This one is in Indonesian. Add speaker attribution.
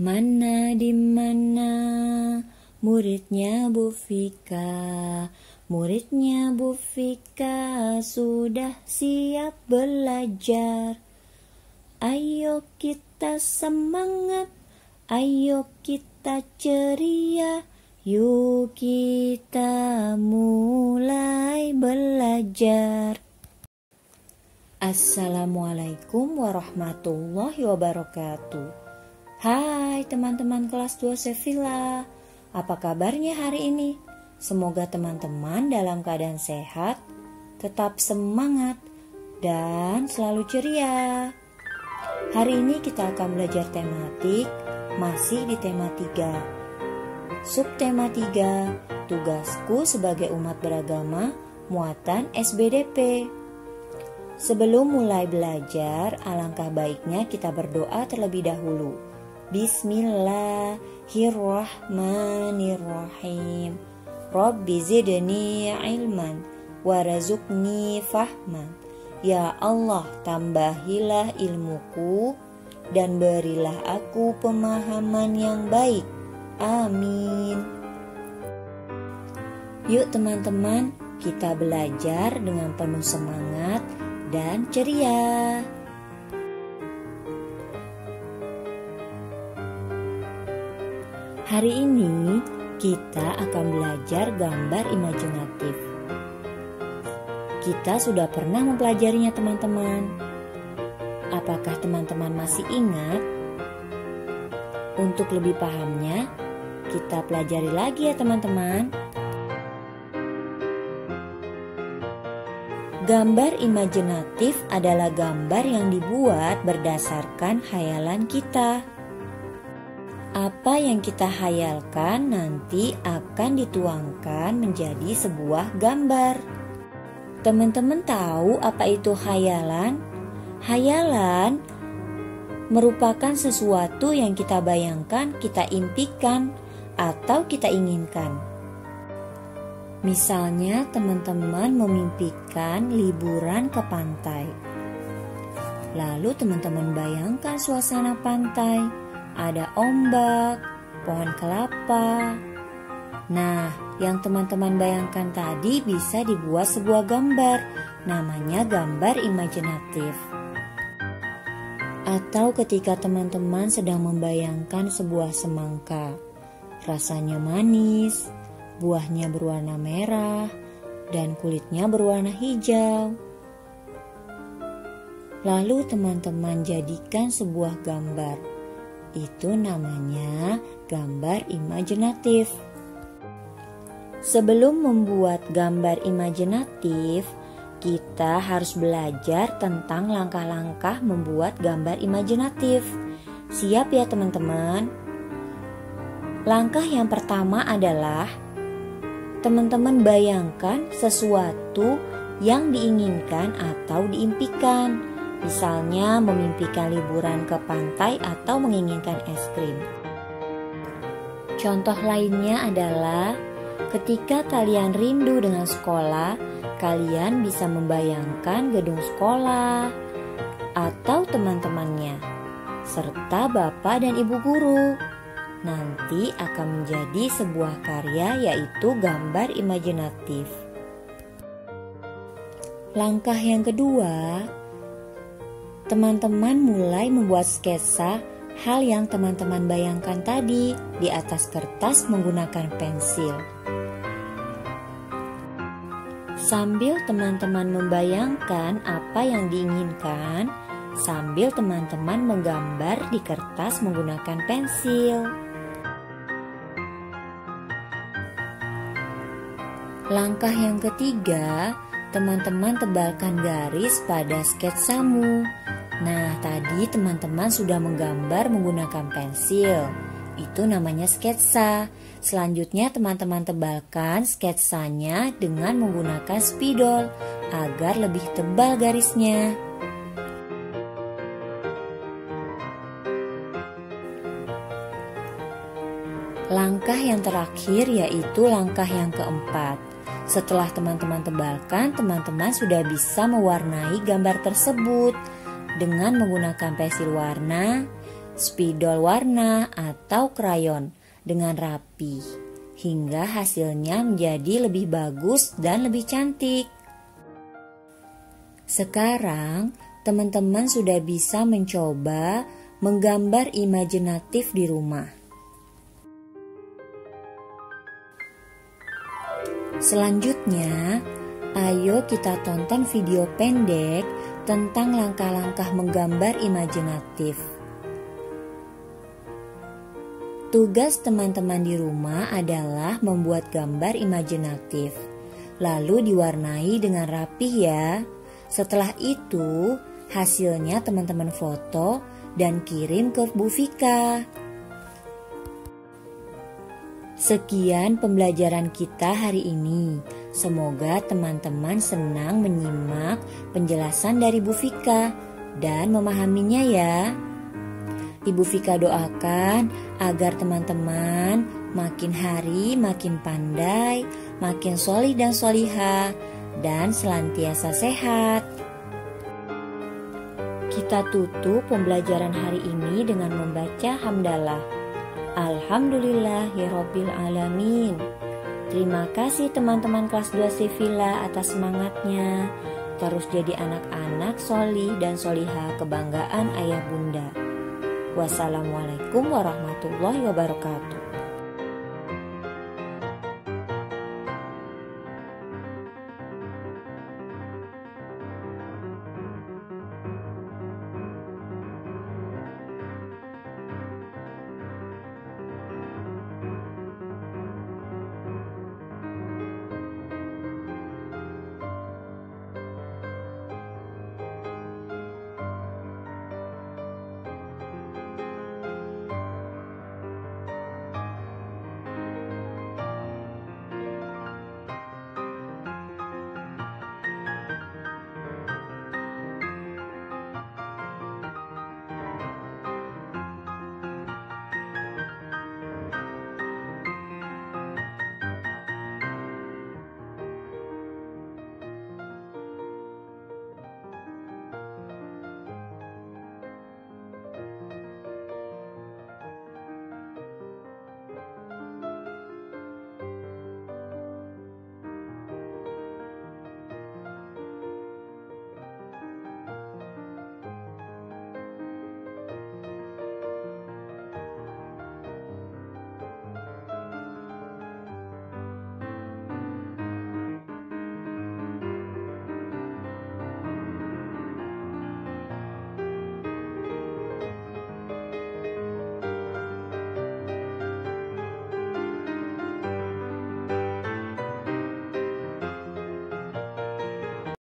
Speaker 1: Mana di mana muridnya Bu Vika? Muridnya Bu Vika sudah siap belajar. Ayo kita semangat, ayo kita ceria, yuk kita mulai belajar. Assalamualaikum warahmatullahi wabarakatuh. Hai teman-teman kelas 2 Sevilla, apa kabarnya hari ini? Semoga teman-teman dalam keadaan sehat, tetap semangat, dan selalu ceria. Hari ini kita akan belajar tematik, masih di tema 3. Subtema 3, tugasku sebagai umat beragama, muatan SBDP. Sebelum mulai belajar, alangkah baiknya kita berdoa terlebih dahulu. Bismillahirrahmanirrahim. Rabbi zidni ilman warazukni fahman. Ya Allah, tambahilah ilmuku dan berilah aku pemahaman yang baik. Amin. Yuk teman-teman, kita belajar dengan penuh semangat dan ceria. Hari ini kita akan belajar gambar imajinatif. Kita sudah pernah mempelajarinya teman-teman. Apakah teman-teman masih ingat? Untuk lebih pahamnya, kita pelajari lagi ya teman-teman. Gambar imajinatif adalah gambar yang dibuat berdasarkan khayalan kita. Apa yang kita hayalkan nanti akan dituangkan menjadi sebuah gambar. Teman-teman tahu apa itu khayalan? Khayalan merupakan sesuatu yang kita bayangkan, kita impikan, atau kita inginkan. Misalnya teman-teman memimpikan liburan ke pantai. Lalu teman-teman bayangkan suasana pantai. Ada ombak, pohon kelapa. Nah, yang teman-teman bayangkan tadi bisa dibuat sebuah gambar. Namanya gambar imajinatif. Atau ketika teman-teman sedang membayangkan sebuah semangka. Rasanya manis, buahnya berwarna merah, dan kulitnya berwarna hijau. Lalu teman-teman jadikan sebuah gambar. Itu namanya gambar imajinatif. Sebelum membuat gambar imajinatif, kita harus belajar tentang langkah-langkah membuat gambar imajinatif. Siap ya teman-teman? Langkah yang pertama adalah teman-teman bayangkan sesuatu yang diinginkan atau diimpikan. Misalnya memimpikan liburan ke pantai atau menginginkan es krim. Contoh lainnya adalah ketika kalian rindu dengan sekolah, kalian bisa membayangkan gedung sekolah atau teman-temannya, serta bapak dan ibu guru. Nanti akan menjadi sebuah karya, yaitu gambar imajinatif. Langkah yang kedua, teman-teman mulai membuat sketsa hal yang teman-teman bayangkan tadi di atas kertas menggunakan pensil. Sambil teman-teman membayangkan apa yang diinginkan, sambil teman-teman menggambar di kertas menggunakan pensil. Langkah yang ketiga, teman-teman tebalkan garis pada sketsamu. Nah, tadi teman-teman sudah menggambar menggunakan pensil. Itu namanya sketsa. Selanjutnya teman-teman tebalkan sketsanya dengan menggunakan spidol agar lebih tebal garisnya. Langkah yang terakhir yaitu langkah yang keempat. Setelah teman-teman tebalkan, teman-teman sudah bisa mewarnai gambar tersebut dengan menggunakan pensil warna, spidol warna, atau krayon dengan rapi, hingga hasilnya menjadi lebih bagus dan lebih cantik. Sekarang, teman-teman sudah bisa mencoba menggambar imajinatif di rumah. Selanjutnya, ayo kita tonton video pendek tentang langkah-langkah menggambar imajinatif. Tugas teman-teman di rumah adalah membuat gambar imajinatif, lalu diwarnai dengan rapih ya. Setelah itu, hasilnya teman-teman foto dan kirim ke Bu Vika. Sekian pembelajaran kita hari ini. Semoga teman-teman senang menyimak penjelasan dari Bu Vika dan memahaminya ya. Ibu Vika doakan agar teman-teman makin hari makin pandai, makin solih dan solihah, dan senantiasa sehat. Kita tutup pembelajaran hari ini dengan membaca hamdalah. Alhamdulillahirabbil alamin. Terima kasih teman-teman kelas 2 Sivila atas semangatnya. Terus jadi anak-anak solih dan solihah kebanggaan ayah bunda. Wassalamualaikum warahmatullahi wabarakatuh.